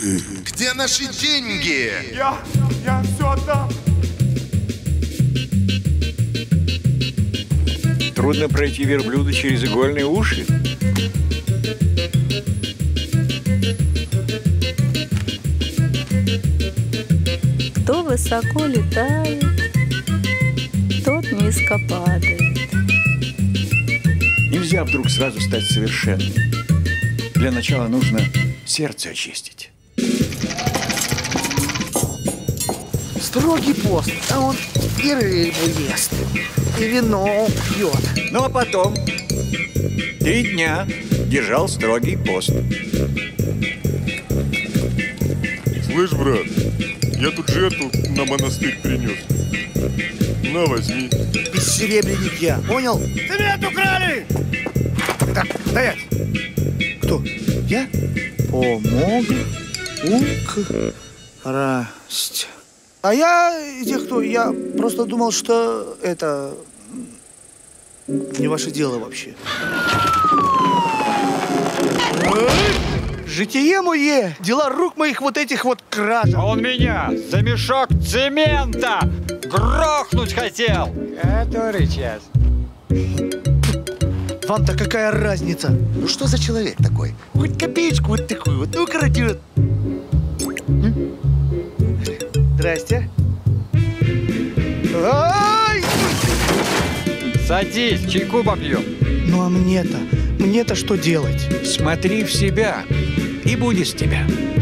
Где наши деньги? Я все отдам. Трудно пройти верблюду через игольные уши. Кто высоко летает, тот низко падает. Нельзя вдруг сразу стать совершенным. Для начала нужно сердце очистить. Строгий пост, а он и рыбу ест, и вино пьет. Ну а потом 3 дня держал строгий пост. Слышь, брат, я тут жертву на монастырь принес. На, возьми. Бессеребренник я, понял? Цемент украли! Так, стоять! Кто? Я? Помог украсть. А я те, кто? Я просто думал, что это не ваше дело вообще. Житие мое, дела рук моих вот этих вот кражек. А он меня за мешок цемента грохнуть хотел. Который час. Вам-то какая разница? Ну что за человек такой? Хоть копеечку вот такую вот, ну крадет. Здрасте. Ай! Садись, чайку попьем. Ну а мне-то что делать? Смотри в себя, и будет с тебя.